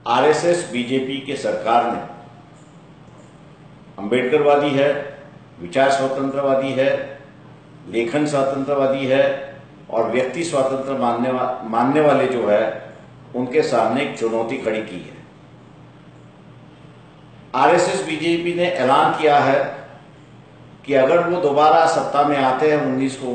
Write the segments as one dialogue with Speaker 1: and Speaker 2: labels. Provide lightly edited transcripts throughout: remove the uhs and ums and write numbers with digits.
Speaker 1: RSS BJP के सरकार ने अंबेडकरवादी है, विचार स्वतंत्रवादी है, लेखन स्वतंत्रवादी है और व्यक्ति स्वतंत्र मानने वाले जो है उनके सामने एक चुनौती खड़ी की है। आरएसएस बीजेपी ने ऐलान किया है कि अगर वो दोबारा सत्ता में आते हैं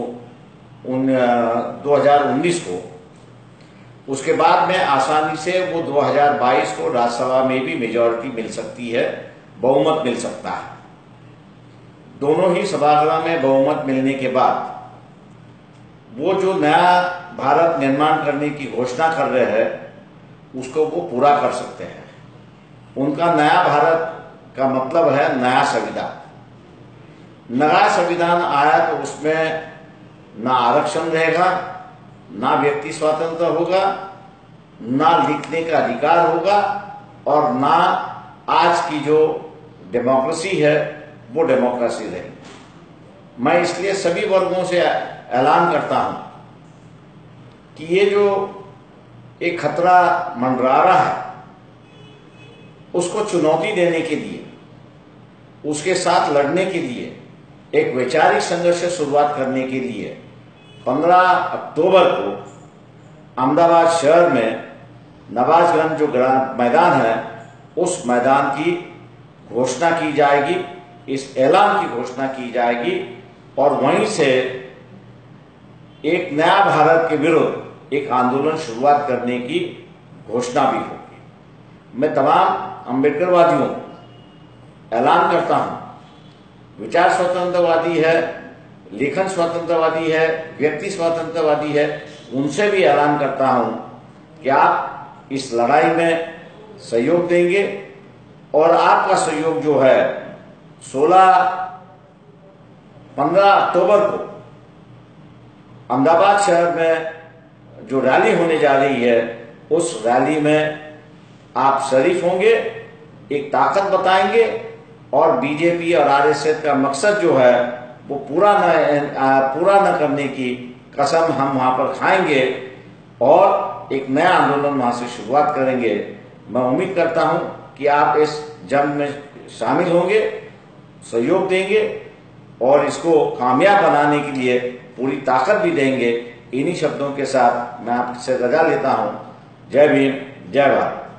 Speaker 1: 2019 को, उसके बाद में आसानी से वो 2022 को राज्यसभा में भी मेजॉरिटी मिल सकती है, बहुमत मिल सकता है। दोनों ही सभागृह में बहुमत मिलने के बाद वो जो नया भारत निर्माण करने की घोषणा कर रहे हैं उसको वो पूरा कर सकते हैं। उनका नया भारत का मतलब है नया संविधान। नया संविधान आया तो उसमें ना आरक्षण रहेगा, ना व्यक्ति स्वतंत्र होगा, ना लिखने का अधिकार होगा और ना आज की जो डेमोक्रेसी है वो डेमोक्रेसी रहेगी। मैं इसलिए सभी वर्गों से ऐलान करता हूं कि ये जो एक खतरा मंडरा रहा है उसको चुनौती देने के लिए, उसके साथ लड़ने के लिए, एक वैचारिक संघर्ष से शुरुआत करने के लिए 15 अक्टूबर को अहमदाबाद शहर में नवाजगंज जो मैदान है उस मैदान की घोषणा की जाएगी, इस ऐलान की घोषणा की जाएगी और वहीं से एक नया भारत के विरुद्ध एक आंदोलन शुरुआत करने की घोषणा भी होगी। मैं तमाम अंबेडकरवादियों को ऐलान करता हूं, विचार स्वतंत्रवादी है, लेखन स्वतंत्रवादी है, व्यक्ति स्वतंत्रवादी है, उनसे भी ऐलान करता हूं कि आप इस लड़ाई में सहयोग देंगे और आपका सहयोग जो है 15 अक्टूबर को अहमदाबाद शहर में जो रैली होने जा रही है उस रैली में आप शरीक होंगे, एक ताकत बताएंगे और बीजेपी और आरएसएस का मकसद जो है वो पूरा न करने की कसम हम वहां पर खाएंगे और एक नया आंदोलन वहां से शुरुआत करेंगे। मैं उम्मीद करता हूं कि आप इस जंग में शामिल होंगे, सहयोग देंगे और इसको कामयाब बनाने के लिए पूरी ताकत भी देंगे। इन्हीं शब्दों के साथ मैं आपसे रजा लेता हूं। जय भीम, जय भारत।